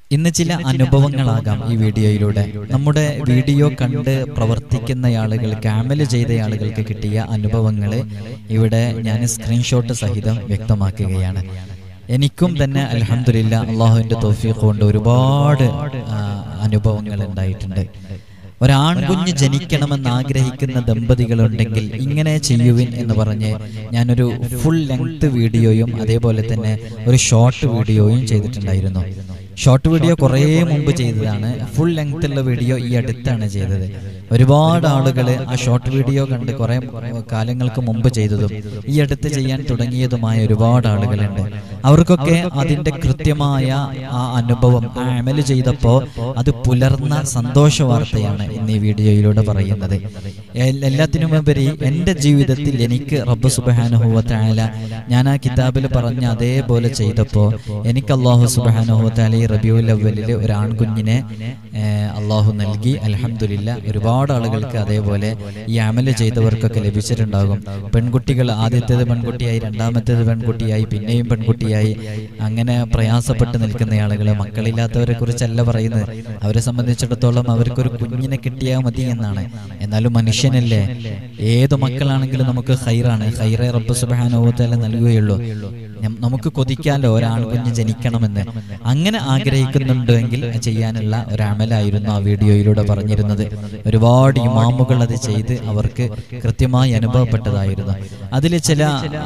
ഇന്ന് ചില അനുഭവങ്ങളാകാം ഈ വീഡിയോയിലൂടെ. നമ്മുടെ വീഡിയോ കണ്ട് പ്രവർത്തിക്കുന്ന ആളുകൾക്ക്, അമല് ചെയ്ത ആളുകൾക്ക് കിട്ടിയ അനുഭവങ്ങൾ ഇവിടെ ഞാൻ സ്ക്രീൻഷോട്ട് സഹിതം വ്യക്തമാക്കുകയാണ്. എനിക്കും തന്നെ അൽഹംദുലില്ലാഹ് അള്ളാഹുവിൻ്റെ തൗഫീഖ് കൊണ്ട് ഒരുപാട് അനുഭവങ്ങൾ ഉണ്ടായിട്ടുണ്ട്. ഒരാൺകുഞ്ഞ് ജനിക്കണമെന്ന് ആഗ്രഹിക്കുന്ന ദമ്പതികളുണ്ടെങ്കിൽ ഇങ്ങനെ ചെയ്യുവിൻ എന്ന് പറഞ്ഞ് ഞാനൊരു ഫുൾ ലെങ്ത് വീഡിയോയും അതേപോലെ തന്നെ ഒരു ഷോർട്ട് വീഡിയോയും ചെയ്തിട്ടുണ്ടായിരുന്നു. ഷോർട്ട് വീഡിയോ കുറേ മുമ്പ് ചെയ്തതാണ്. ഫുൾ ലെങ്ത് ഉള്ള വീഡിയോ ഈ അടുത്താണ് ചെയ്തത്. ഒരുപാട് ആളുകൾ ആ ഷോർട്ട് വീഡിയോ കണ്ട് കുറേ കാലങ്ങൾക്ക് മുമ്പ് ചെയ്തതും ഈ അടുത്ത് ചെയ്യാൻ തുടങ്ങിയതുമായ ഒരുപാട് ആളുകളുണ്ട്. അവർക്കൊക്കെ അതിൻ്റെ കൃത്യമായ ആ അനുഭവം, ആ അമല് ചെയ്തപ്പോൾ അത് പുലർന്ന സന്തോഷ വാർത്തയാണ് ഇന്ന് ഈ വീഡിയോയിലൂടെ പറയുന്നത്. എല്ലാത്തിനുമുപരി എൻ്റെ ജീവിതത്തിൽ എനിക്ക് റബ്ബ് സുബ്ഹാനഹു വ തആല ഞാൻ ആ കിതാബിൽ പറഞ്ഞ അതേപോലെ ചെയ്തപ്പോൾ എനിക്ക് അല്ലാഹു സുബ്ഹാനഹു വ തആല റബീഉൽ അവ്വലിൽ ഒരു ആൺകുഞ്ഞിനെ അല്ലാഹു നൽകി. അൽഹംദുലില്ലാഹ് ഒരുപാട് ആളുകൾക്ക് അതേപോലെ ഈ അമല് ചെയ്തവർക്കൊക്കെ ലഭിച്ചിട്ടുണ്ടാകും. പെൺകുട്ടികൾ, ആദ്യത്തേത് പെൺകുട്ടിയായി, രണ്ടാമത്തേത് പെൺകുട്ടിയായി, പിന്നെയും പെൺകുട്ടിയായി, അങ്ങനെ പ്രയാസപ്പെട്ട് നിൽക്കുന്ന ആളുകൾ, മക്കളില്ലാത്തവരെ കുറിച്ചല്ല പറയുന്നത്. അവരെ സംബന്ധിച്ചിടത്തോളം അവർക്കൊരു കുഞ്ഞിനെ കിട്ടിയാൽ മതി എന്നാണ്. എന്നാലും മനുഷ്യനല്ലേ, ഏത് മക്കളാണെങ്കിലും നമുക്ക് ഖൈറാണ്. ഖൈറേ റബ്ബ് സുബ്ഹാനഹു വ തആല നൽകുകയുള്ളൂ. നമുക്ക് കൊതിക്കാലോ ഒരാൺകുഞ്ഞ് ജനിക്കണമെന്ന്. അങ്ങനെ ആഗ്രഹിക്കുന്നുണ്ടെങ്കിൽ ചെയ്യാനുള്ള ഒരു അമലായിരുന്നു ആ വീഡിയോയിലൂടെ പറഞ്ഞിരുന്നത്. ഒരുപാട് ഇമാമുകൾ അത് ചെയ്ത് അവർക്ക് കൃത്യമായി അനുഭവപ്പെട്ടതായിരുന്നു. അതിൽ ചില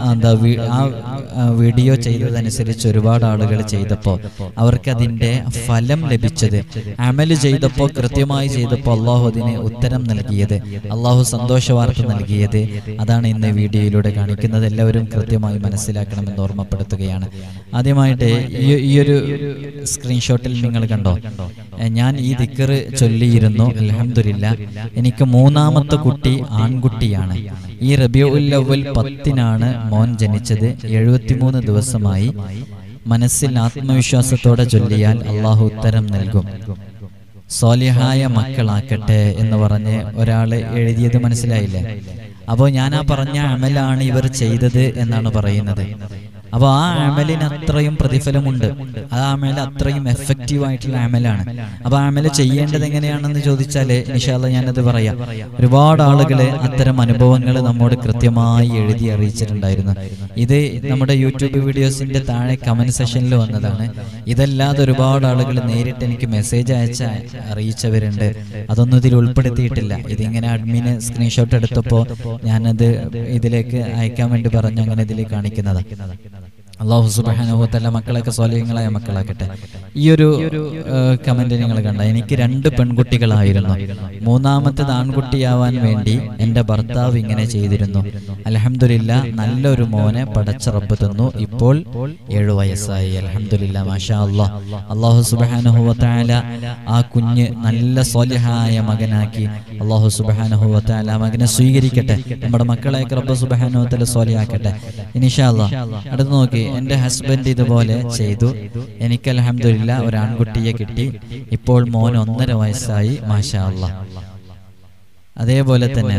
വീഡിയോ ചെയ്തതനുസരിച്ച് ഒരുപാട് ആളുകൾ ചെയ്തപ്പോൾ അവർക്ക് അതിൻ്റെ ഫലം ലഭിച്ചത്, അമല് ചെയ്തപ്പോൾ കൃത്യമായി ചെയ്തപ്പോൾ അള്ളാഹു അതിന് ഉത്തരം നൽകിയത്, അള്ളാഹു സന്തോഷ വാർത്ത നൽകിയത്, അതാണ് ഇന്ന് വീഡിയോയിലൂടെ കാണിക്കുന്നത്. എല്ലാവരും കൃത്യമായി മനസ്സിലാക്കണമെന്ന് ഓർമ്മപ്പെടുത്തുകയാണ്. ആദ്യമായിട്ട് ഈ ഒരു സ്ക്രീൻഷോട്ടിൽ നിങ്ങൾ കണ്ടോ, ഞാൻ ഈ ദിക്ർ ചൊല്ലിയിരുന്നു. അൽഹംദുലില്ലാഹ് എനിക്ക് മൂന്നാമത്തെ കുട്ടി ആൺകുട്ടിയാണ്. ഈ റബീഉൽ അവ്വൽ 10-നാണ് മോൻ ജനിച്ചത്. 73 ദിവസമായി. മനസ്സിൽ ആത്മവിശ്വാസത്തോടെ ചൊല്ലിയാൽ അള്ളാഹു ഉത്തരം നൽകും. സ്വാലിഹായ മക്കളാക്കട്ടെ എന്ന് പറഞ്ഞ് ഒരാൾ എഴുതിയത് മനസ്സിലായില്ലേ? അപ്പോൾ ഞാൻ ആ പറഞ്ഞ അമലാണ് ഇവർ ചെയ്തത് എന്നാണ് പറയുന്നത്. അപ്പോൾ ആ അമലിന് അത്രയും പ്രതിഫലമുണ്ട്. ആ അമൽ അത്രയും എഫക്റ്റീവ് ആയിട്ടുള്ള അമലാണ്. അപ്പോൾ ആ അമല് ചെയ്യേണ്ടത് എങ്ങനെയാണെന്ന് ചോദിച്ചാൽ ഇൻഷാ അല്ലാഹ് ഞാനത് പറയാം. ഒരുപാട് ആളുകൾ അത്തരം അനുഭവങ്ങൾ നമ്മോട് കൃത്യമായി എഴുതി അറിയിച്ചിട്ടുണ്ടായിരുന്നു. ഇത് നമ്മുടെ യൂട്യൂബ് വീഡിയോസിന്റെ താഴെ കമന്റ് സെക്ഷനിൽ വന്നതാണ്. ഇതല്ലാതെ ഒരുപാട് ആളുകൾ നേരിട്ട് എനിക്ക് മെസ്സേജ് അറിയിച്ചവരുണ്ട്. അതൊന്നും ഇതിൽ ഉൾപ്പെടുത്തിയിട്ടില്ല. ഇതിങ്ങനെ അഡ്മിന് സ്ക്രീൻഷോട്ട് എടുത്തപ്പോൾ ഞാനത് ഇതിലേക്ക് അയക്കാൻ വേണ്ടി പറഞ്ഞു. അങ്ങനെ ഇതിൽ കാണിക്കുന്നത്. അല്ലാഹു സുബ്ഹാനഹു വ തആല മക്കളൊക്കെ സ്വാലിഹീങ്ങളായ മക്കളാക്കട്ടെ. ഈ ഒരു കമന്റ് നിങ്ങൾ കണ്ട, എനിക്ക് 2 പെൺകുട്ടികളായിരുന്നു. മൂന്നാമത്തേത് ആൺകുട്ടിയാവാൻ വേണ്ടി എൻ്റെ ഭർത്താവ് ഇങ്ങനെ ചെയ്തിരുന്നു. അൽഹംദുലില്ലാഹ് നല്ലൊരു മോനെ പടച്ച റബ്ബ് തന്നു. ഇപ്പോൾ 7 വയസ്സായി. അൽഹംദുലില്ലാഹ് മാഷാ അല്ലാഹ്. അല്ലാഹു സുബ്ഹാനഹു വ തആല ആ കുഞ്ഞ് നല്ല സ്വാലിഹായ മകനാക്കി അല്ലാഹു സുബ്ഹാനഹു വ തആല മകനെ സ്വീകരിക്കട്ടെ. നമ്മുടെ മക്കളെയൊക്കെ റബ്ബ് സുബ്ഹാനഹു വ തആല സ്വാലിഹാക്കട്ടെ ഇൻഷാ അല്ലാഹ്. അടുത്ത് നോക്കി, എൻ്റെ ഹസ്ബൻഡ് ഇതുപോലെ ചെയ്തു. എനിക്ക് അൽഹംദുലില്ലാഹ് ഒരു ആൺകുട്ടിയെ കിട്ടി. ഇപ്പോൾ മോൻ 1.5 വയസ്സായി. മാഷാ അല്ലാഹ്. അതേപോലെ തന്നെ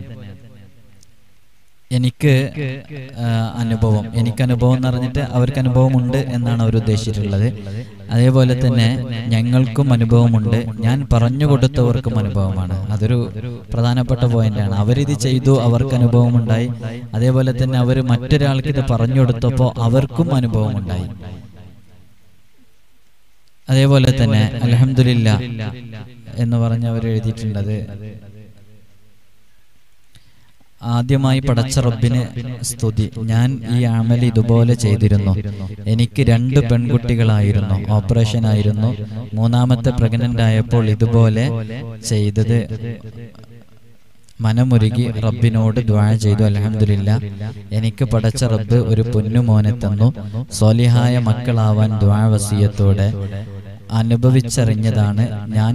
എനിക്ക് അനുഭവം എന്ന് പറഞ്ഞിട്ട് അവർക്ക് അനുഭവമുണ്ട് എന്നാണ് അവർ ഉദ്ദേശിച്ചിട്ടുള്ളത്. അതേപോലെ തന്നെ ഞങ്ങൾക്കും അനുഭവമുണ്ട്. ഞാൻ പറഞ്ഞു കൊടുത്തവർക്കും അനുഭവമാണ്. അതൊരു പ്രധാനപ്പെട്ട പോയിന്റാണ്. അവരിത് ചെയ്തു, അവർക്ക് അനുഭവമുണ്ടായി. അതേപോലെ തന്നെ അവർ മറ്റൊരാൾക്ക് ഇത് പറഞ്ഞു കൊടുത്തപ്പോൾ അവർക്കും അനുഭവമുണ്ടായി. അതേപോലെ തന്നെ അൽഹംദുലില്ലാഹ് എന്ന് പറഞ്ഞ് അവർ എഴുതിയിട്ടുള്ളത്, ആദ്യമായി പടച്ച റബ്ബിന് സ്തുതി. ഞാൻ ഈ അമൽ ഇതുപോലെ ചെയ്തിരുന്നു. എനിക്ക് 2 പെൺകുട്ടികളായിരുന്നു. ഓപ്പറേഷൻ ആയിരുന്നു. മൂന്നാമത്തെ പ്രഗ്നന്റ് ആയപ്പോൾ ഇതുപോലെ ചെയ്തത് മനമുരുകി റബ്ബിനോട് ദുആ ചെയ്തു. അൽഹംദുലില്ലാഹ് എനിക്ക് പടച്ച റബ്ബ് ഒരു പൊന്നുമോനെ തന്നു. സ്വാലിഹായ മക്കളാവാൻ ദുആ വസിയത്തോടെ അനുഭവിച്ചറിഞ്ഞതാണ് ഞാൻ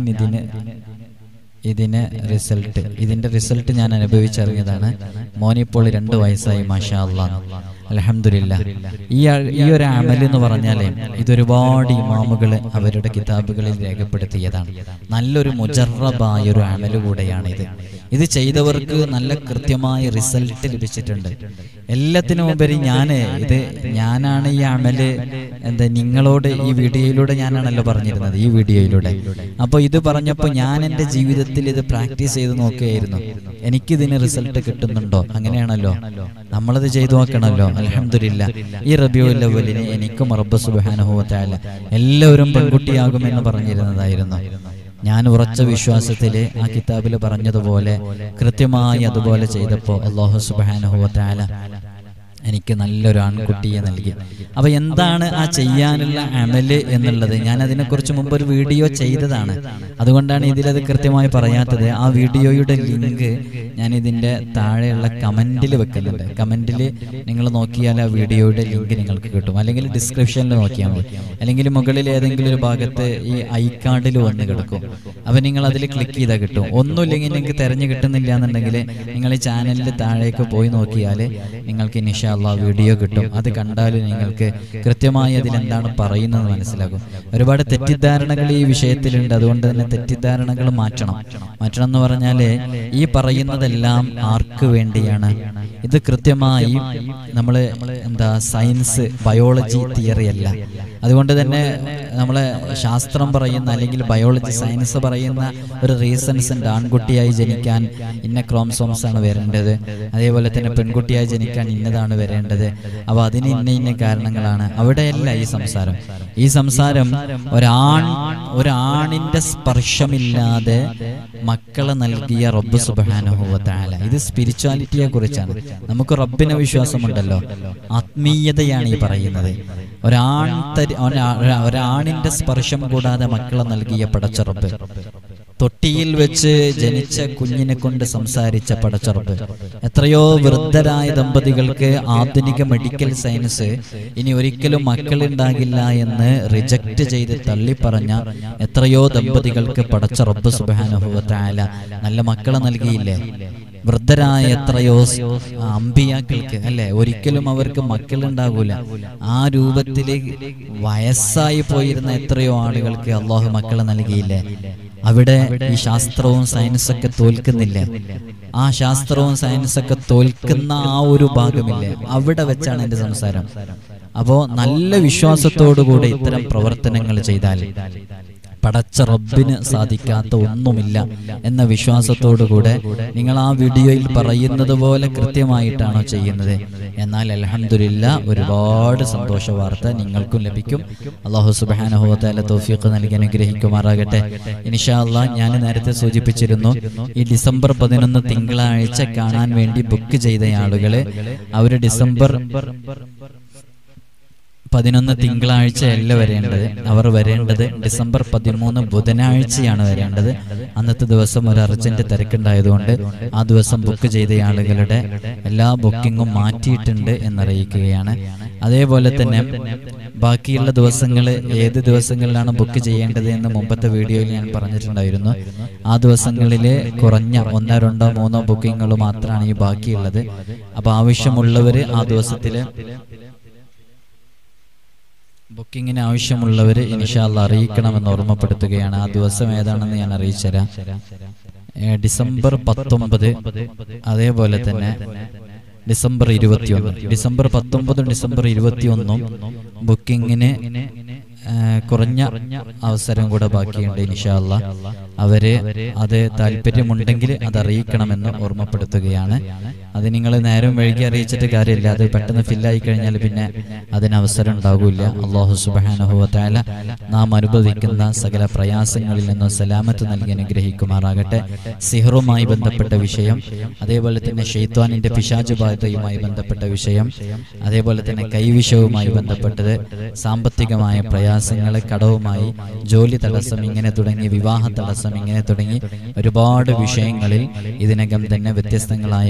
ഇതിന്റെ റിസൾട്ട് ഞാൻ അനുഭവിച്ചറിഞ്ഞതാണ്. മോനിപ്പോൾ 2 വയസ്സായി. മാഷാ അല്ലാഹ്. അൽഹംദുലില്ലാഹ്. ഈ ഒരു അമൽ എന്ന് പറഞ്ഞാൽ ഇതൊരുപാട് ഇമാമുകൾ അവരുടെ കിതാബുകളിൽ രേഖപ്പെടുത്തിയതാണ്. നല്ലൊരു മുജറബായ ഒരു അമൽ കൂടെയാണിത്. ഇത് ചെയ്തവർക്ക് നല്ല കൃത്യമായ റിസൾട്ട് ലഭിച്ചിട്ടുണ്ട്. എല്ലാത്തിനും ഉപരി ഞാനാണ് ഈ അമല് നിങ്ങളോട് ഈ വീഡിയോയിലൂടെ ഞാനാണല്ലോ പറഞ്ഞിരുന്നത്, ഈ വീഡിയോയിലൂടെ. അപ്പോൾ ഇത് പറഞ്ഞപ്പോൾ ഞാൻ എൻ്റെ ജീവിതത്തിൽ ഇത് പ്രാക്ടീസ് ചെയ്ത് നോക്കുകയായിരുന്നു. എനിക്കിതിന് റിസൾട്ട് കിട്ടുന്നുണ്ടോ? അങ്ങനെയാണല്ലോ, നമ്മളത് ചെയ്തു നോക്കണമല്ലോ. അൽഹംദുലില്ലാഹ്, ഈ റബീഉൽ അവ്വലിന് എനിക്കും റബ്ബ് സുബ്ഹാനഹു വ തആല എല്ലാവരും പെൺകുട്ടിയാകുമെന്ന് പറഞ്ഞിരുന്നതായിരുന്നു. ഞാൻ ഉറച്ച വിശ്വാസത്തില് ആ കിതാബിൽ പറഞ്ഞതുപോലെ കൃത്യമായി അതുപോലെ ചെയ്തപ്പോൾ അല്ലാഹു സുബ്ഹാനഹു വ തആല എനിക്ക് നല്ലൊരു ആൺകുട്ടിയെ നൽകി. അപ്പൊ എന്താണ് ആ ചെയ്യാനുള്ള അമല് എന്നുള്ളത് ഞാൻ അതിനെക്കുറിച്ച് മുമ്പ് ഒരു വീഡിയോ ചെയ്തതാണ്. അതുകൊണ്ടാണ് ഇതിലത് കൃത്യമായി പറയാത്തത്. ആ വീഡിയോയുടെ ലിങ്ക് ഞാൻ ഇതിന്റെ താഴെയുള്ള കമന്റിൽ വെക്കുന്നുണ്ട്. കമന്റിൽ നിങ്ങൾ നോക്കിയാൽ ആ വീഡിയോയുടെ ലിങ്ക് നിങ്ങൾക്ക് കിട്ടും. അല്ലെങ്കിൽ ഡിസ്ക്രിപ്ഷനിൽ നോക്കിയാൽ മതി. അല്ലെങ്കിൽ മുകളിൽ ഏതെങ്കിലും ഒരു ഭാഗത്ത് ഈ ഐ കാർഡിൽ വന്ന് കിടക്കും. അപ്പൊ നിങ്ങൾ അതിൽ ക്ലിക്ക് ചെയ്താൽ കിട്ടും. ഒന്നുമില്ലെങ്കിൽ നിങ്ങൾക്ക് തിരഞ്ഞു കിട്ടുന്നില്ല എന്നുണ്ടെങ്കിൽ നിങ്ങൾ ഈ ചാനലിൽ താഴേക്ക് പോയി നോക്കിയാൽ നിങ്ങൾക്ക് ഇൻഷാ അല്ലാഹ് വീഡിയോ കിട്ടും. അത് കണ്ടാൽ നിങ്ങൾക്ക് കൃത്യമായി അതിലെന്താണ് പറയുന്നത് മനസ്സിലാകും. ഒരുപാട് തെറ്റിദ്ധാരണകൾ ഈ വിഷയത്തിലുണ്ട്. അതുകൊണ്ട് തന്നെ തെറ്റിദ്ധാരണകൾ മാറ്റണം എന്ന് പറഞ്ഞാൽ ഈ പറയുന്നതെല്ലാം ആർക്ക് വേണ്ടിയാണ്? ഇത് കൃത്യമായി നമ്മൾ സയൻസ് ബയോളജി തിയറി അല്ല. അതുകൊണ്ട് തന്നെ നമ്മളെ ശാസ്ത്രം പറയുന്ന അല്ലെങ്കിൽ ബയോളജി സയൻസ് പറയുന്ന ഒരു റീസൺസ് ഉണ്ട്. ആൺകുട്ടിയായി ജനിക്കാൻ ഇന്ന ക്രോമസോംസ് ആണ് വരേണ്ടത്, അതേപോലെ തന്നെ പെൺകുട്ടിയായി ജനിക്കാൻ ഇന്നതാണ് വരേണ്ടത്. അപ്പോൾ അതിന് ഇന്ന കാരണങ്ങളാണ്. അവിടെയല്ല ഈ സംസാരം ഒരാണിന്റെ സ്പർശമില്ലാതെ മക്കളെ നൽകിയ റബ്ബ് സുബ്ഹാനഹു വ തആല. ഇത് സ്പിരിച്വാലിറ്റിയെ കുറിച്ചാണ്. നമുക്ക് റബ്ബിനെ വിശ്വാസമുണ്ടല്ലോ, ആത്മീയതയാണ് ഈ പറയുന്നത്. ഒരാണിന്റെ സ്പർശം കൂടാതെ മക്കളെ നൽകിയ പടച്ച റബ്ബ്, തൊട്ടിയിൽ വെച്ച് ജനിച്ച കുഞ്ഞിനെ കൊണ്ട് സംസാരിച്ച പടച്ച റബ്ബ്, എത്രയോ വൃദ്ധരായ ദമ്പതികൾക്ക് ആധുനിക മെഡിക്കൽ സയൻസ് ഇനി ഒരിക്കലും മക്കളുണ്ടാകില്ല എന്ന് റിജക്റ്റ് ചെയ്ത് തള്ളിപ്പറഞ്ഞ എത്രയോ ദമ്പതികൾക്ക് പടച്ച റബ്ബ് സുബ്ഹാനഹു വ തആല നല്ല മക്കളെ നൽകിയില്ലേ? വൃദ്ധരായ എത്രയോ അമ്പിയാക്കൾക്ക് അല്ലെ, ഒരിക്കലും അവർക്ക് മക്കളുണ്ടാകൂല. ആ രൂപത്തില് വയസ്സായി പോയിരുന്ന എത്രയോ ആളുകൾക്ക് അള്ളാഹു മക്കളെ നൽകിയില്ലേ? അവിടെ ഈ ശാസ്ത്രവും സയൻസൊക്കെ തോൽക്കുന്നില്ലേ? ആ ശാസ്ത്രവും സയൻസൊക്കെ തോൽക്കുന്ന ആ ഒരു ഭാഗമില്ലേ, അവിടെ വെച്ചാണ് എന്റെ സംസാരം. അപ്പോ നല്ല വിശ്വാസത്തോടുകൂടെ ഇത്തരം പ്രവർത്തനങ്ങൾ ചെയ്താൽ പടച്ച റബ്ബിന് സാധിക്കാത്ത ഒന്നുമില്ല എന്ന വിശ്വാസത്തോടുകൂടെ നിങ്ങൾ ആ വീഡിയോയിൽ പറയുന്നത് പോലെ കൃത്യമായിട്ടാണോ ചെയ്യുന്നത്? എന്നാൽ അൽഹംദുലില്ലാഹ് ഒരുപാട് സന്തോഷ വാർത്ത നിങ്ങൾക്കും ലഭിക്കും. അല്ലാഹു സുബ്ഹാനഹു വ തആല തൗഫീഖ് നൽകി അനുഗ്രഹിക്കുമാറാകട്ടെ. ഇൻഷാ അല്ലാഹ് ഞാൻ നേരത്തെ സൂചിപ്പിച്ചിരുന്നു, ഈ ഡിസംബർ 11 തിങ്കളാഴ്ച കാണാൻ വേണ്ടി ബുക്ക് ചെയ്ത ആളുകള് അവർ ഡിസംബർ 11 തിങ്കളാഴ്ചയല്ല വരേണ്ടത്. അവർ വരേണ്ടത് ഡിസംബർ 13 ബുധനാഴ്ചയാണ് വരേണ്ടത്. അന്നത്തെ ദിവസം ഒരു അർജന്റ് തിരക്കുണ്ടായതുകൊണ്ട് ആ ദിവസം ബുക്ക് ചെയ്ത ആളുകളുടെ എല്ലാ ബുക്കിങ്ങും മാറ്റിയിട്ടുണ്ട് എന്നറിയിക്കുകയാണ്. അതേപോലെ തന്നെ ബാക്കിയുള്ള ദിവസങ്ങൾ ഏത് ദിവസങ്ങളിലാണ് ബുക്ക് ചെയ്യേണ്ടത് എന്ന് മുമ്പത്തെ വീഡിയോയിൽ ഞാൻ പറഞ്ഞിട്ടുണ്ടായിരുന്നു. ആ ദിവസങ്ങളിൽ കുറഞ്ഞ 1, 2, 3 ബുക്കിങ്ങുകൾ മാത്രമാണ് ഈ ബാക്കിയുള്ളത്. അപ്പൊ ആവശ്യമുള്ളവർ ആ ദിവസത്തില് ബുക്കിങ്ങിന് ആവശ്യമുള്ളവർ ഇൻഷാ അല്ലാഹ് അറിയിക്കണമെന്ന് ഓർമ്മപ്പെടുത്തുകയാണ്. ആ ദിവസം ഏതാണെന്ന് ഞാൻ അറിയിച്ചുതരാം. ഡിസംബർ 19, അതേപോലെ തന്നെ ഡിസംബർ 21. ഡിസംബർ 19 ഡിസംബർ 21 ബുക്കിങ്ങിന് കുറഞ്ഞ അവസരം കൂടെ ബാക്കിയുണ്ട്. ഇൻഷാ അല്ലാഹ് അവര് അത് താല്പര്യമുണ്ടെങ്കിൽ അത് അറിയിക്കണമെന്ന് ഓർമ്മപ്പെടുത്തുകയാണ്. അത് നിങ്ങൾ നേരം വൈകി അറിയിച്ചിട്ട് കാര്യമില്ല. അത് പെട്ടെന്ന് ഫില്ലായി കഴിഞ്ഞാൽ പിന്നെ അതിന് അവസരം ഉണ്ടാകില്ല. അല്ലാഹു സുബ്ഹാനഹു വ തആല നാം അനുഭവിക്കുന്ന സകല പ്രയാസങ്ങളിൽ നിന്നും സലാമത്ത് നൽകി അനുഗ്രഹിക്കുമാറാകട്ടെ. സിഹറുമായി ബന്ധപ്പെട്ട വിഷയം, അതേപോലെ തന്നെ ശൈത്വാനിന്റെ പിശാച് ബാധയുമായി ബന്ധപ്പെട്ട വിഷയം, അതേപോലെ തന്നെ കൈവിഷവുമായി ബന്ധപ്പെട്ടത്, സാമ്പത്തികമായ പ്രയാസങ്ങൾ, കടവുമായി, ജോലി തടസ്സം, ഇങ്ങനെ തുടങ്ങി വിവാഹ തടസ്സം, ഇങ്ങനെ തുടങ്ങി ഒരുപാട് വിഷയങ്ങളിൽ ഇതിനകം തന്നെ വ്യത്യസ്തങ്ങളായ വീഡിയോകൾ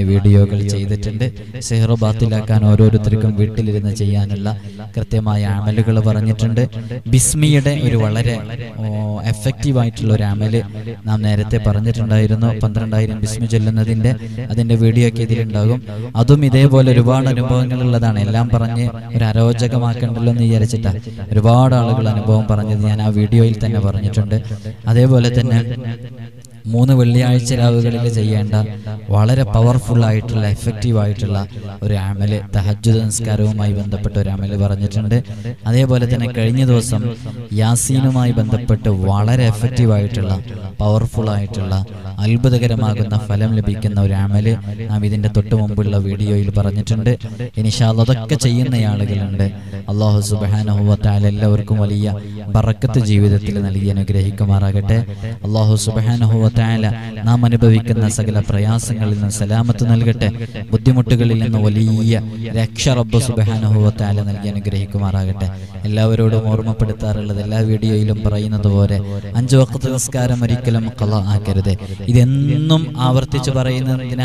വീഡിയോകൾ ചെയ്തിട്ടുണ്ട്. സിഹ്ർ ബാത്തിലാക്കാൻ ഓരോരുത്തർക്കും വീട്ടിലിരുന്ന് ചെയ്യാനുള്ള കൃത്യമായ അമലുകൾ പറഞ്ഞിട്ടുണ്ട്. ബിസ്മിയുടെ ഒരു വളരെ എഫക്റ്റീവായിട്ടുള്ള ഒരു അമല് നാം നേരത്തെ പറഞ്ഞിട്ടുണ്ടായിരുന്നു. 12,000 ബിസ്മി ചൊല്ലുന്നതിൻ്റെ അതിൻ്റെ വീഡിയോ ഒക്കെ ഇതിലുണ്ടാകും. അതും ഇതേപോലെ ഒരുപാട് അനുഭവങ്ങളുള്ളതാണ്. എല്ലാം പറഞ്ഞ് ഒരു അരോചകമാക്കണ്ടല്ലോ എന്ന് വിചാരിച്ചിട്ടാണ് ഒരുപാട് ആളുകൾ അനുഭവം പറഞ്ഞത് ഞാൻ ആ വീഡിയോയിൽ തന്നെ പറഞ്ഞിട്ടുണ്ട്. അതേപോലെ തന്നെ 3 വെള്ളിയാഴ്ച രാവുകളിൽ ചെയ്യേണ്ട വളരെ പവർഫുൾ ആയിട്ടുള്ള എഫക്റ്റീവായിട്ടുള്ള ഒരു അമല്, തഹജ്ജുദ് നിസ്കാരവുമായി ബന്ധപ്പെട്ട ഒരു അമല് പറഞ്ഞിട്ടുണ്ട്. അതേപോലെ തന്നെ കഴിഞ്ഞ ദിവസം യാസീനുമായി ബന്ധപ്പെട്ട് വളരെ എഫക്റ്റീവായിട്ടുള്ള പവർഫുൾ ആയിട്ടുള്ള അത്ഭുതകരമാകുന്ന ഫലം ലഭിക്കുന്ന ഒരു അമല് നാം ഇതിൻ്റെ തൊട്ട് മുമ്പുള്ള വീഡിയോയിൽ പറഞ്ഞിട്ടുണ്ട്. ഇൻഷാ അല്ലാഹ് അതൊക്കെ ചെയ്യുന്ന ആളുകളുണ്ട്. അല്ലാഹു സുബ്ഹാനഹു വ തആല എല്ലാവർക്കും വലിയ ബറക്കത്ത് ജീവിതത്തിൽ നൽകി അനുഗ്രഹിക്കുമാറാകട്ടെ. അല്ലാഹു സുബ്ഹാനഹു വ തആല നാം അനുഭവിക്കുന്ന സകല പ്രയാസങ്ങളിൽ നിന്ന് സലാമത്ത് നൽകട്ടെ. ബുദ്ധിമുട്ടുകളിൽ നിന്ന് വലിയ രക്ഷ റബ്ബ് സുബ്ഹാനഹു വ തആല നൽകി അനുഗ്രഹിക്കുമാറാകട്ടെ. എല്ലാവരോടും ഓർമ്മപ്പെടുത്താറുള്ളത്, എല്ലാ വീഡിയോയിലും പറയുന്നത് പോലെ 5 വഖ്ത് നിസ്കാരം ഒരിക്കലും ഖളാ ആക്കരുത്. ഇതെന്നും ആവർത്തിച്ച് പറയുന്നതിനാ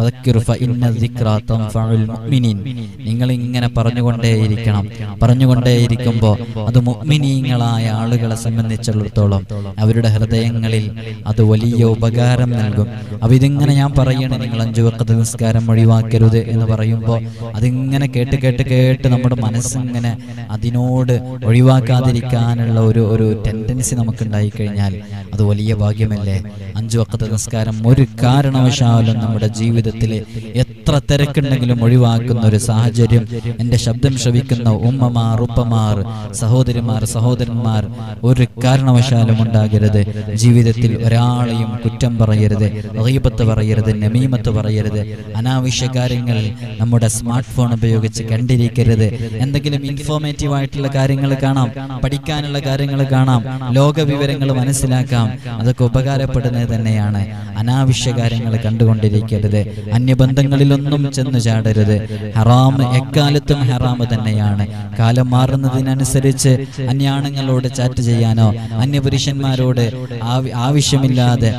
നിങ്ങൾ ഇങ്ങനെ പറഞ്ഞുകൊണ്ടേയിരിക്കുമ്പോൾ അത് മുഅ്മിനീങ്ങളായ ആളുകളെ സംബന്ധിച്ചിടത്തോളം അവരുടെ ഹൃദയങ്ങളിൽ അത് വലിയ ഉപകാരം നൽകും. അപ്പൊ ഇതിങ്ങനെ ഞാൻ പറയണേ, നിങ്ങൾ 5 വഖ്ത് നിസ്കാരം ഒഴിവാക്കരുത് എന്ന് പറയുമ്പോൾ അതിങ്ങനെ കേട്ട് നമ്മുടെ മനസ്സിങ്ങനെ അതിനോട് ഒഴിവാക്കാതിരിക്കാനുള്ള ഒരു ടെൻഡൻസി നമുക്ക് ഉണ്ടായിക്കഴിഞ്ഞാൽ അത് വലിയ ഭാഗ്യമല്ലേ. 5 വഖ്ത് നിസ്കാരം ഒരു കാരണവശാലും നമ്മുടെ ജീവിതത്തിൽ എത്ര തിരക്കുണ്ടെങ്കിലും ഒഴിവാക്കുന്ന ഒരു സാഹചര്യം എൻ്റെ ശബ്ദം ശ്രവിക്കുന്ന ഉമ്മമാർ, ഉപ്പമാർ, സഹോദരന്മാർ ഒരു കാരണവശാലും ഉണ്ടാകരുത്. ജീവിതത്തിൽ ഒരാളെയും കുറ്റം പറയരുത്, ഗീബത്ത് പറയരുത്, നമീമത്ത് പറയരുത്, അനാവശ്യ കാര്യങ്ങൾ നമ്മുടെ സ്മാർട്ട് ഫോൺ ഉപയോഗിച്ച് കണ്ടിരിക്കരുത്. എന്തെങ്കിലും ഇൻഫോർമേറ്റീവ് ആയിട്ടുള്ള കാര്യങ്ങൾ കാണാം, പഠിക്കാനുള്ള കാര്യങ്ങൾ കാണാം, ലോക വിവരങ്ങൾ മനസ്സിലാക്കാം, അതൊക്കെ ഉപകാരപ്പെടുന്നത് തന്നെയാണ്. അനാവശ്യ കാര്യങ്ങൾ കണ്ടുകൊണ്ടിരിക്കരുത്. അന്യബന്ധങ്ങളിലൊന്നും ചെന്നു ചാടരുത്. ഹറാം എക്കാലത്തും ഹറാം തന്നെയാണ്. കാലം മാറുന്നതിനനുസരിച്ച് അന്യാണുങ്ങളോട് ചാറ്റ് ചെയ്യാനോ അന്യപുരുഷന്മാരോട് ആവശ്യമില്ലാതെ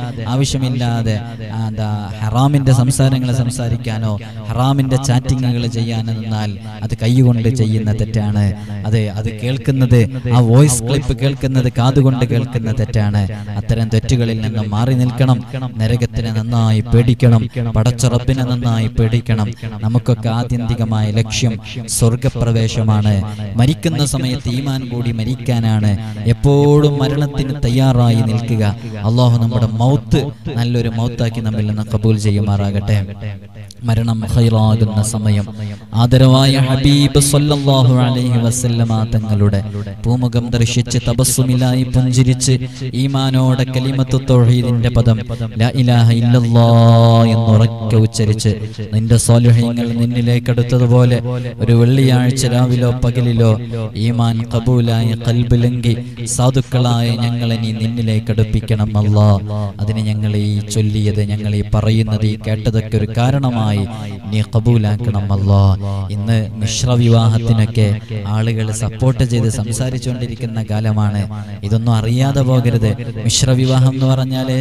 ഹറാമിന്റെ സംസാരങ്ങൾ സംസാരിക്കാനോ ഹറാമിന്റെ ചാറ്റിങ്ങുകൾ ചെയ്യാനോ നിന്നാൽ അത് കൈകൊണ്ട് ചെയ്യുന്ന തെറ്റാണ്. അത് കേൾക്കുന്നത്, ആ വോയിസ് ക്ലിപ്പ് കേൾക്കുന്നത് കാതുകൊണ്ട് കേൾക്കുന്ന തെറ്റാണ്. അത്തരം തെറ്റുകളിൽ നിന്നും മാറി നിൽക്കണം. നരകത്തിനെ നന്നായി പേടിക്കണം, പടച്ച റബ്ബിനെ നന്നായി പേടിക്കണം. നമുക്കൊക്കെ ആത്യന്തികമായ ലക്ഷ്യം സ്വർഗപ്രവേശമാണ്. മരിക്കുന്ന സമയത്ത് ഈമാൻ കൂടി മരിക്കാനാണ്. എപ്പോഴും മരണത്തിന് തയ്യാറായി നിൽക്കുക. അള്ളാഹു നമ്മുടെ മൗത്ത് നല്ലൊരു മൗത്താക്കി നമ്മിൽ നിന്ന് കബൂൽ ചെയ്യുമാറാകട്ടെ. മരണം ഖൈറാകുന്ന സമയം ആദരവായ ഹബീബ് സല്ലല്ലാഹു അലൈഹി വസല്ലമ തങ്ങളുടെ പൂമുഖം ദർശിച്ച് തബസ്സുമിലായി പുഞ്ചിരിച്ച് ഈമാനോടെ കലിമത്തു തൗഹീദിന്റെ പദം ലാ ഇലാഹ ഇല്ലല്ലാഹ് എന്നുറക്കെ ഉച്ചരിച്ച് നിന്റെ സ്വാലിഹീങ്ങൾ നിന്നിലേക്ക് അടുത്തതുപോലെ ഒരു വെള്ളിയാഴ്ച രാവിലോ പകലിലോ ഈമാൻ ഖബൂലായി ഖൽബിലെങ്കി സാധുക്കളായ ഞങ്ങളെ നീ നിന്നിലേക്ക് അടുപ്പിക്കണം അല്ലാഹ്. അതിന് ഞങ്ങൾ ഈ ചൊല്ലിയത്, ഞങ്ങൾ ഈ പറയുന്നത്, ഈ കേട്ടതൊക്കെ ഒരു കാരണമായി നീ കബൂലാക്കണം അല്ലാഹ്. ഇന്ന് മിശ്ര വിവാഹത്തിനൊക്കെ ആളുകൾ സപ്പോർട്ട് ചെയ്ത് സംസാരിച്ചുകൊണ്ടിരിക്കുന്ന കാലമാണ്. ഇതൊന്നും അറിയാതെ പോകരുത്. മിശ്ര വിവാഹം എന്ന് പറഞ്ഞാല്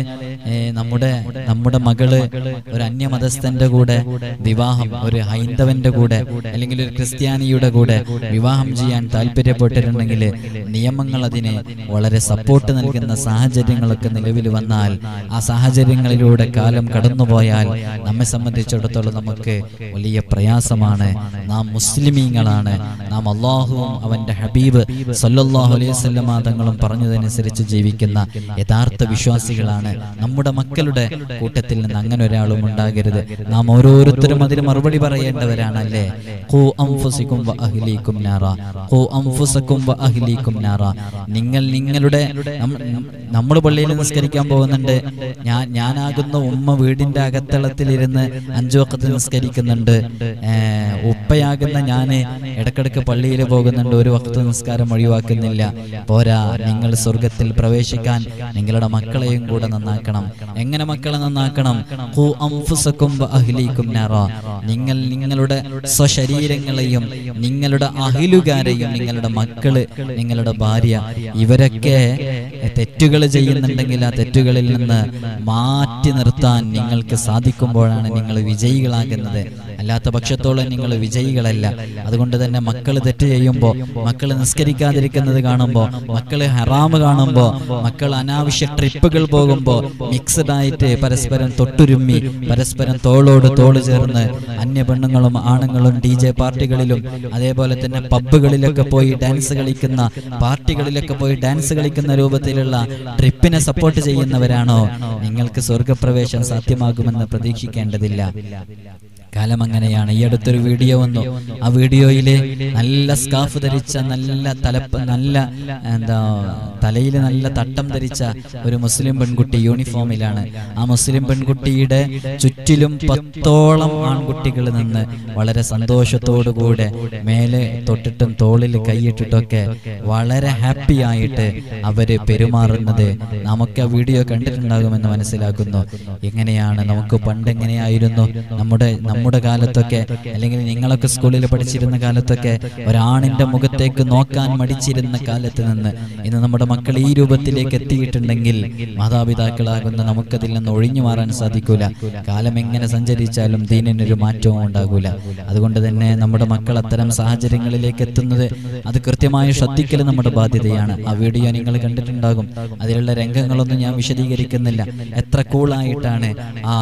നമ്മുടെ മകള് ഒരു അന്യമതസ്ഥന്റെ കൂടെ വിവാഹം, ഒരു ഹൈന്ദവന്റെ കൂടെ അല്ലെങ്കിൽ ഒരു ക്രിസ്ത്യാനിയുടെ കൂടെ വിവാഹം ചെയ്യാൻ താല്പര്യപ്പെട്ടിട്ടുണ്ടെങ്കിൽ നിയമങ്ങൾ അതിന് വളരെ സപ്പോർട്ട് നൽകുന്ന സാഹചര്യങ്ങളൊക്കെ നിലവിൽ വന്നാൽ, ആ സാഹചര്യങ്ങളിലൂടെ കാലം കടന്നുപോയാൽ നമ്മെ സംബന്ധിച്ചിടത്തോളം നമുക്ക് വലിയ പ്രയാസമാണ്. നാം മുസ്ലിമീങ്ങളാണ്. നാം അള്ളാഹുവും അവന്റെ ഹബീബ് സല്ലല്ലാഹു അലൈഹി വസല്ലമ തങ്ങളും പറഞ്ഞതനുസരിച്ച് ജീവിക്കുന്ന യഥാർത്ഥ വിശ്വാസികളാണ്. നമ്മുടെ മക്കളുടെ കൂട്ടത്തിൽ നിന്ന് അങ്ങനെ ഒരാളും ഉണ്ടാകരുത്. നാം ഓരോരുത്തരും അതിന് മറുപടി പറയേണ്ടവരാണല്ലേ. ഖൂ അൻഫുസകും വ അഹ്ലീകും നാറാ, ഖൂ അൻഫുസകും വ അഹ്ലീകും നാറാ. നിങ്ങളുടെ നമ്മൾ പള്ളിയിൽ നിസ്കരിക്കാൻ പോകുന്നുണ്ട്. ഞാനാകുന്ന ഉമ്മ വീടിന്റെ അകത്തളത്തിലിരുന്ന് 5 വഖ്ത് നിസ്കരിക്കുന്നുണ്ട്. ഉപ്പയാകുന്ന ഞാൻ ഇടക്കിടക്ക് പള്ളിയിൽ പോകുന്നുണ്ട്, 1 വഖ്ത് നിസ്കാരം ഒഴിവാക്കുന്നില്ല. പോരാ, നിങ്ങൾ സ്വർഗത്തിൽ പ്രവേശിക്കാൻ നിങ്ങളുടെ മക്കളെയും കൂടെ നന്നാക്കണം. എങ്ങനെ മക്കളെ നന്നാക്കണം? ഖൂ അൻഫുസകും വ അഹ്ലീകും നാറാ. നിങ്ങളുടെ സ്വശരീരങ്ങളെയും നിങ്ങളുടെ അഹിലുകാരെയും, നിങ്ങളുടെ മക്കള്, നിങ്ങളുടെ ഭാര്യ, ഇവരൊക്കെ തെറ്റുകൾ ചെയ്യുന്നുണ്ടെങ്കിൽ ആ തെറ്റുകളിൽ നിന്ന് മാറ്റി നിർത്താൻ നിങ്ങൾക്ക് സാധിക്കുമ്പോഴാണ് നിങ്ങൾ വിജയി വിജയികളാകുന്നത്. അല്ലാത്ത പക്ഷത്തോളം നിങ്ങൾ വിജയികളല്ല. അതുകൊണ്ട് തന്നെ മക്കൾ തെറ്റ് ചെയ്യുമ്പോൾ, മക്കൾ നിസ്കരിക്കാതിരിക്കുന്നത് കാണുമ്പോൾ, മക്കൾ ഹറാമ് കാണുമ്പോൾ, മക്കൾ അനാവശ്യ ട്രിപ്പുകൾ പോകുമ്പോൾ, മിക്സഡ് ആയിട്ട് പരസ്പരം തൊട്ടുരുമ്മി പരസ്പരം തോളോട് തോള് ചേർന്ന് അന്യ പെണ്ണുങ്ങളും ആണുങ്ങളും DJ പാർട്ടികളിലും അതേപോലെ തന്നെ പബ്ബുകളിലൊക്കെ പോയി ഡാൻസ് കളിക്കുന്ന, പാർട്ടികളിലൊക്കെ പോയി ഡാൻസ് കളിക്കുന്ന രൂപത്തിലുള്ള ട്രിപ്പിനെ സപ്പോർട്ട് ചെയ്യുന്നവരാണോ നിങ്ങൾക്ക് സ്വർഗപ്രവേശം സാധ്യമാകുമെന്ന് പ്രതീക്ഷിക്കേണ്ടതില്ല. കാലം അങ്ങനെയാണ്. ഈ അടുത്തൊരു വീഡിയോ വന്നു. ആ വീഡിയോയില് നല്ല സ്കാഫ് ധരിച്ച, തലയിൽ നല്ല തട്ടം ധരിച്ച ഒരു മുസ്ലിം പെൺകുട്ടി യൂണിഫോമിലാണ്. ആ മുസ്ലിം പെൺകുട്ടിയുടെ ചുറ്റിലും 10ഓളം ആൺകുട്ടികൾ നിന്ന് വളരെ സന്തോഷത്തോടുകൂടെ മേലെ തൊട്ടിട്ടും തോളിൽ കൈയിട്ടിട്ടൊക്കെ വളരെ ഹാപ്പി ആയിട്ട് അവര് പെരുമാറുന്നത് നമുക്ക് ആ വീഡിയോ കണ്ടിട്ടുണ്ടാകുമെന്ന് മനസ്സിലാക്കുന്നു. എങ്ങനെയാണ് നമുക്ക് പണ്ട് എങ്ങനെയായിരുന്നു നമ്മുടെ കാലത്തൊക്കെ, അല്ലെങ്കിൽ നിങ്ങളൊക്കെ സ്കൂളിൽ പഠിച്ചിരുന്ന കാലത്തൊക്കെ ഒരാണിന്റെ മുഖത്തേക്ക് നോക്കാൻ മടിച്ചിരുന്ന കാലത്ത് നിന്ന് ഇന്ന് നമ്മുടെ മക്കൾ ഈ രൂപത്തിലേക്ക് എത്തിയിട്ടുണ്ടെങ്കിൽ മാതാപിതാക്കളാകുന്ന നമുക്കതിൽ നിന്ന് ഒഴിഞ്ഞു മാറാൻ സാധിക്കൂല. കാലം എങ്ങനെ സഞ്ചരിച്ചാലും ദീനിനൊരു മാറ്റവും ഉണ്ടാകൂല. അതുകൊണ്ട് തന്നെ നമ്മുടെ മക്കൾ അത്തരം സാഹചര്യങ്ങളിലേക്ക് എത്തുന്നത് അത് കൃത്യമായി ശ്രദ്ധിക്കൽ നമ്മുടെ ബാധ്യതയാണ്. ആ വീഡിയോ നിങ്ങൾ കണ്ടിട്ടുണ്ടാകും. അതിലുള്ള രംഗങ്ങളൊന്നും ഞാൻ വിശദീകരിക്കുന്നില്ല. എത്ര കൂളായിട്ടാണ്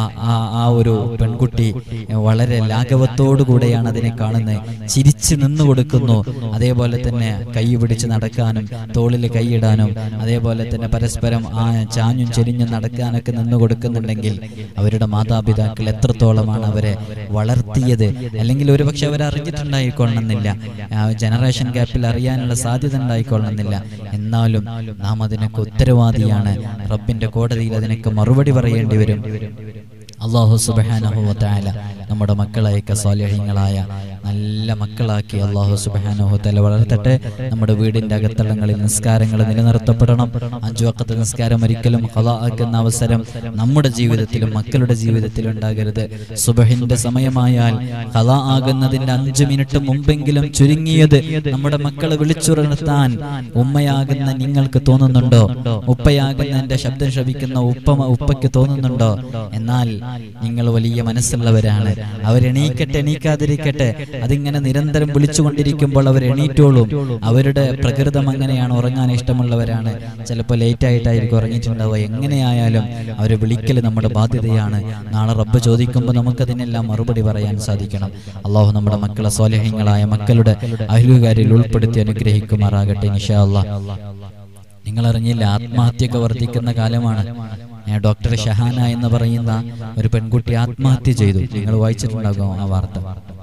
ആ ഒരു പെൺകുട്ടി വളരെ ലാഘവത്തോടുകൂടെയാണ് അതിനെ കാണുന്നത്. ചിരിച്ചു നിന്നു കൊടുക്കുന്നു. അതേപോലെ തന്നെ കൈ പിടിച്ച് നടക്കാനും തോളിൽ കൈയിടാനും അതേപോലെ തന്നെ പരസ്പരം ചാഞ്ഞും ചെരിഞ്ഞും നടക്കാനൊക്കെ നിന്നു കൊടുക്കുന്നുണ്ടെങ്കിൽ അവരുടെ മാതാപിതാക്കൾ എത്രത്തോളമാണ് അവരെ വളർത്തിയത്. അല്ലെങ്കിൽ ഒരുപക്ഷെ അവരറിഞ്ഞിട്ടുണ്ടായിക്കൊള്ളണമെന്നില്ല, ജനറേഷൻ ഗ്യാപ്പിൽ അറിയാനുള്ള സാധ്യത ഉണ്ടായിക്കൊള്ളണമെന്നില്ല. എന്നാലും നാം അതിനൊക്കെ ഉത്തരവാദിയാണ്. റബ്ബിന്റെ കോടതിയിൽ അതിനൊക്കെ മറുപടി പറയേണ്ടി വരും. അല്ലാഹു സുബ്ഹാനഹു വ തആല നമ്മുടെ മക്കളെയൊക്കെ സ്വാലിഹീങ്ങളായ നല്ല മക്കളാക്കി അല്ലാഹു സുബ്ഹാനഹു വ തആല വളർത്തട്ടെ. നമ്മുടെ വീടിന്റെ അകത്തളങ്ങളിൽ നിസ്കാരങ്ങൾ നിലനിർത്തപ്പെടണം. 5 വഖത്ത് നിസ്കാരം ഒരിക്കലും ഖളാ ആക്കുന്ന അവസരം നമ്മുടെ ജീവിതത്തിലും മക്കളുടെ ജീവിതത്തിലും ഉണ്ടാകരുത്. സുബ്ഹിന്റെ സമയമായാൽ ഖളാ ആകുന്നതിന്റെ 5 മിനിറ്റ് മുമ്പെങ്കിലും ചുരുങ്ങിയത് നമ്മുടെ മക്കളെ വിളിച്ചുണർത്താൻ ഉമ്മയാകുന്ന നിങ്ങൾക്ക് തോന്നുന്നുണ്ടോ? ഉപ്പയാകുന്ന എന്റെ ശബ്ദം ശ്രവിക്കുന്ന ഉപ്പയ്ക്ക് തോന്നുന്നുണ്ടോ? എന്നാൽ നിങ്ങൾ വലിയ മനസ്സുള്ളവരാണ്. അവരെണീക്കട്ടെ, എണീക്കാതിരിക്കട്ടെ, അതിങ്ങനെ നിരന്തരം വിളിച്ചുകൊണ്ടിരിക്കുമ്പോൾ അവർ എണീറ്റോളും. അവരുടെ പ്രകൃതം അങ്ങനെയാണ്, ഉറങ്ങാൻ ഇഷ്ടമുള്ളവരാണ്. ചിലപ്പോൾ ലേറ്റ് ആയിട്ടായിരിക്കും ഉറങ്ങിയിട്ടുണ്ടാവുക. എങ്ങനെയായാലും അവരെ വിളിക്കൽ നമ്മുടെ ബാധ്യതയാണ്. നാളെ റബ്ബ് ചോദിക്കുമ്പോൾ നമുക്കതിനെല്ലാം മറുപടി പറയാൻ സാധിക്കണം. അള്ളാഹു നമ്മുടെ മക്കളെ സ്വാലിഹീങ്ങളായ മക്കളുടെ അഹ്ലുകാരിൽ ഉൾപ്പെടുത്തി അനുഗ്രഹിക്കുമാറാകട്ടെ ഇൻഷാ അല്ലാഹ്. നിങ്ങൾ അറിഞ്ഞില്ല, ആത്മഹത്യയൊക്കെ വർദ്ധിക്കുന്ന കാലമാണ്. ഡോക്ടർ ഷഹാന എന്ന് പറയുന്ന ഒരു പെൺകുട്ടി ആത്മഹത്യ ചെയ്തു. നിങ്ങൾ വായിച്ചിട്ടുണ്ടാകും ആ വാർത്ത.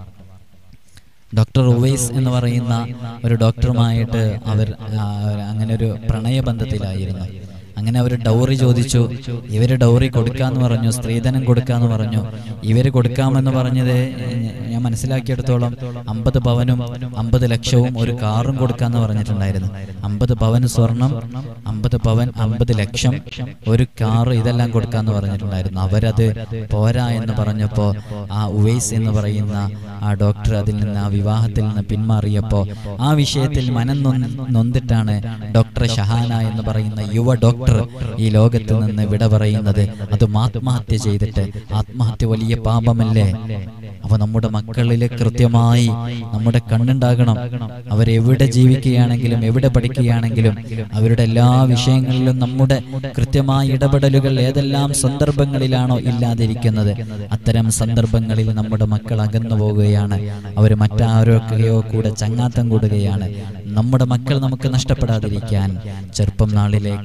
ഡോക്ടർ ഉവൈസ് എന്ന് പറയുന്ന ഒരു ഡോക്ടറുമായിട്ട് അവർ അങ്ങനെ ഒരു പ്രണയബന്ധത്തിലായിരുന്നു. അങ്ങനെ അവർ ഡൗറി ചോദിച്ചു. ഇവര് ഡൗറി കൊടുക്കാന്ന് പറഞ്ഞു, സ്ത്രീധനം കൊടുക്കാന്ന് പറഞ്ഞു. ഇവര് കൊടുക്കാമെന്ന് പറഞ്ഞത് ഞാൻ മനസ്സിലാക്കിയെടുത്തോളം 50 പവനും 50 ലക്ഷവും ഒരു കാറും കൊടുക്കാന്ന് പറഞ്ഞിട്ടുണ്ടായിരുന്നു. 50 പവൻ സ്വർണം, 50 പവൻ 50 ലക്ഷം, ഒരു കാറ്, ഇതെല്ലാം കൊടുക്കാന്ന് പറഞ്ഞിട്ടുണ്ടായിരുന്നു. അവരത് പോരാ എന്ന് പറഞ്ഞപ്പോ ആ ഉവൈസ് എന്ന് പറയുന്ന ആ ഡോക്ടർ അതിൽ നിന്ന്, ആ വിവാഹത്തിൽ നിന്ന് പിന്മാറിയപ്പോ ആ വിഷയത്തിൽ മനം നൊന്തിട്ടാണ് ഡോക്ടർ ഷഹാന എന്ന് പറയുന്ന യുവ ഡോക്ടർ ഈ ലോകത്ത് നിന്ന് വിട പറയുന്നത്. അതും ആത്മഹത്യ ചെയ്തിട്ട്. ആത്മഹത്യ വലിയ പാപമല്ലേ? അപ്പൊ നമ്മുടെ മക്കളില് കൃത്യമായി നമ്മുടെ കണ്ണുണ്ടാകണം. അവരെവിടെ ജീവിക്കുകയാണെങ്കിലും എവിടെ പഠിക്കുകയാണെങ്കിലും അവരുടെ എല്ലാ വിഷയങ്ങളിലും നമ്മുടെ കൃത്യമായ ഇടപെടലുകൾ ഏതെല്ലാം സന്ദർഭങ്ങളിലാണോ ഇല്ലാതിരിക്കുന്നത്, അത്തരം സന്ദർഭങ്ങളിൽ നമ്മുടെ മക്കൾ അകന്നു പോവുകയാണ്. അവർ മറ്റാരൊക്കെയോ കൂടെ ചങ്ങാത്തം കൂടുകയാണ്. നമ്മുടെ മക്കൾ നമുക്ക് നഷ്ടപ്പെടാതിരിക്കാൻ ചെറുപ്പം നാളിലെ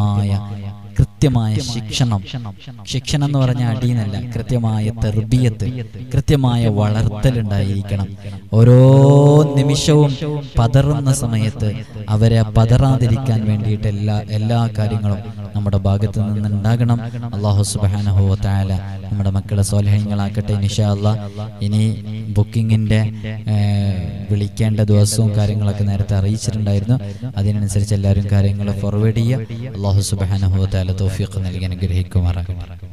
കൃത്യമായ ശിക്ഷണം എന്ന് പറഞ്ഞാൽ അടിയെന്നല്ല, കൃത്യമായ തർബിയത്ത്, കൃത്യമായ വളർത്തലുണ്ടായിരിക്കണം. ഓരോ നിമിഷവും പതറുന്ന സമയത്ത് അവരെ പതറാതിരിക്കാൻ വേണ്ടിയിട്ട് എല്ലാ കാര്യങ്ങളും നമ്മുടെ ഭാഗത്ത് നിന്നുണ്ടാകണം. അല്ലാഹു സുബ്ഹാനഹു വ തആല നമ്മുടെ മക്കളെ സ്വാലിഹീങ്ങളാക്കട്ടെ ഇൻഷാ അല്ലാഹ്. ഇനി ബുക്കിങ്ങിന്റെ വിളിക്കേണ്ട ദിവസവും കാര്യങ്ങളൊക്കെ നേരത്തെ അറിയിച്ചിട്ടുണ്ടായിരുന്നു. അതിനനുസരിച്ച് എല്ലാവരും കാര്യങ്ങൾ ഫോർവേഡ് ചെയ്യുക. അല്ലാഹു സുബ്ഹാനഹു വ തആല തൗഫീഖ് നൽകി അനുഗ്രഹിക്കുമാറാകട്ടെ.